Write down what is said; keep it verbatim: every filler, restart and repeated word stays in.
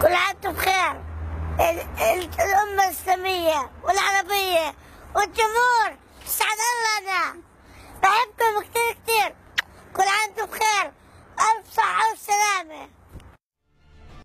كل عام وانتم بخير. الأمة الإسلامية والعربية والجمهور